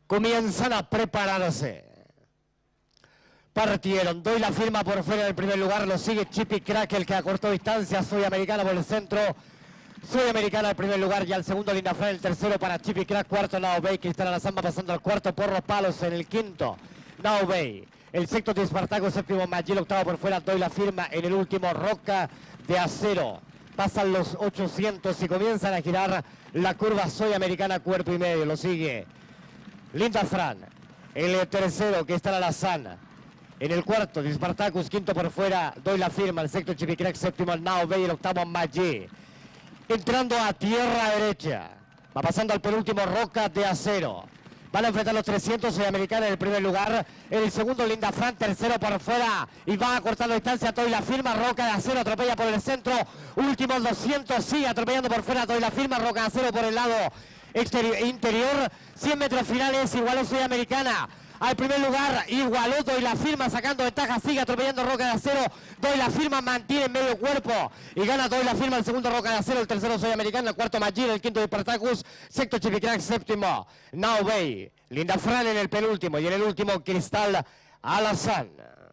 comienzan a prepararse. Partieron, doy la firma por fuera del primer lugar, lo sigue Chippy Crack, el que acortó distancia, Soy Americana por el centro. Soy Americana en primer lugar y al segundo Linda Fran, el tercero para Chippy Crack, cuarto Now Bay, Cristal Alazamba pasando al cuarto, Porro Palos en el quinto, Now Bay. El sexto de Espartaco, séptimo Magil, octavo por fuera, doy la firma en el último, Roca de Acero. Pasan los 800 y comienzan a girar la curva Soy Americana, cuerpo y medio, lo sigue Linda Fran. El tercero que está Alazana. En el cuarto, de Spartacus, quinto por fuera, doy la firma. El sexto, Chippy Crack, séptimo, Now Bay, el octavo, Maggi. Entrando a tierra derecha. Va pasando al penúltimo, Roca de Acero. Van a enfrentar los 300, Soy Americana en el primer lugar. En el segundo, Linda Fran, tercero por fuera. Y va acortando distancia, doy la firma, Roca de Acero, atropella por el centro. Últimos 200, sigue atropellando por fuera, doy la firma, Roca de Acero por el lado interior. 100 metros finales, igualó Soy Americana. Al primer lugar, igualó, doy la firma, sacando ventaja, sigue atropellando Roca de Acero, doy la firma, mantiene medio cuerpo y gana, doy la firma, el segundo Roca de Acero, el tercero Soy Americana, el cuarto Magir, el quinto de Spartacus, sexto Chippy Crack, séptimo Now Bay, Linda Fran en el penúltimo y en el último Cristal Alazán.